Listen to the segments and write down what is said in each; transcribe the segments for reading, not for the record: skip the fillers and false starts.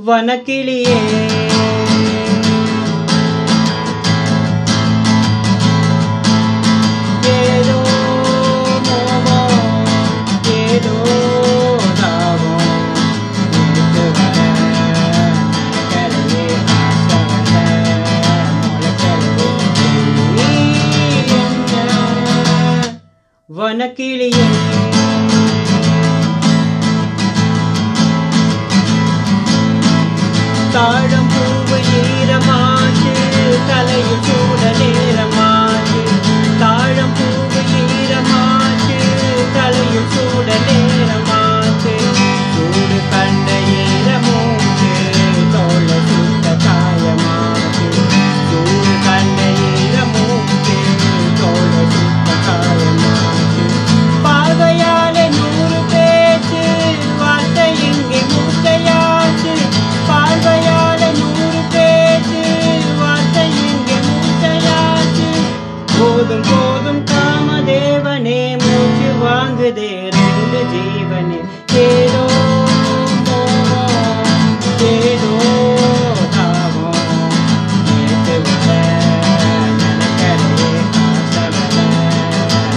வனக்கிளியே ஏதோ மோகம் ஏதோ தாகம் கரையே வனக்கிளியே தாழம் பூவு ஈரமாச்சு தலையில் சூட நேரமாச்சு தாழம் பூவு ஈரமாச்சு தலையில் சூட நேரமாச்சு சூடு கண்ட ஈரமூச்சு தோள சுட்ட காயமாச்சு சூடு கண்ட ஈரமூச்சு தோள சுட்ட காயமாச்சு பார்வையாலே 100 பேச்சு வார்த்தை இங்கே மூச்சையாச்சு பார்வையால 100 பேச்சு வார்த்தை இங்கே மூச்சையாச்சு போதும் போதும் காமதேவனே மூச்சு வாங்குதே 2 ஜீவனே ஏதோ மோகம் ஏதோ தாகம் நேற்று வர நினைக்கிறே ஆசவர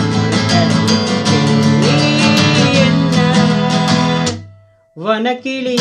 நினைக்கிறே என்ன வனக்கிளி